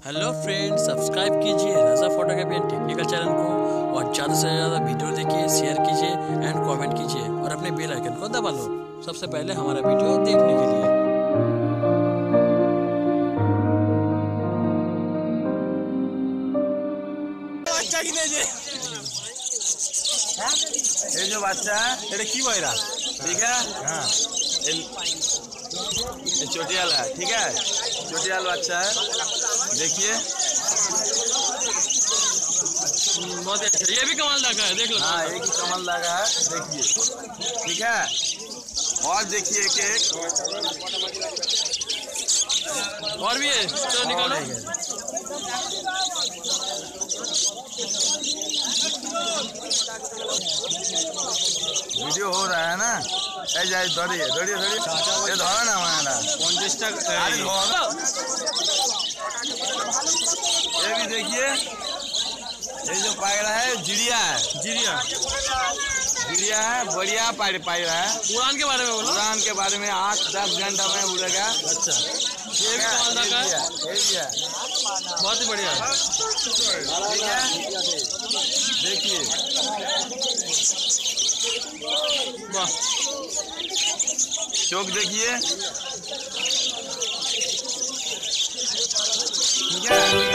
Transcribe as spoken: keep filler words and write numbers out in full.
Hello friends, subscribe कीजिए Raza photography and technical channel को और ज़्यादा से ज़्यादा वीडियो देखिए, शेयर कीजिए एंड कमेंट कीजिए और अपने बेल आइकन को दबा लो सबसे पहले हमारा वीडियो देखने के लिए। ये जो বাচ্চা এটা কি বয়রা ठीक है। हाँ ये चोटियाल है, ठीक है, चोटियाल बच्चा है, देखिए बहुत अच्छा, ये भी कमाल लगा है, देख लो। हाँ एक ही कमल लगा है, देखिए, ठीक है। और देखिए एक एक और भी है तो निकालो। वीडियो हो रहा है ना, ए जाए दौड़िए दौड़िए दौड़िए, ये धरो ना हमारा पचास टका ये भी देखिए, ये जो पायरा है जिड़िया है, जीरिया जिड़िया है, बढ़िया पाय पायरा है। उड़ान के बारे में बोलो। उड़ान के बारे में आठ दस घंटा में उड़ेगा। अच्छा, ये भी कमाल लगा है, ये भी है, बहुत ही बढ़िया है, ठीक है। देखिए वाह, चौक देखिए, ठीक है।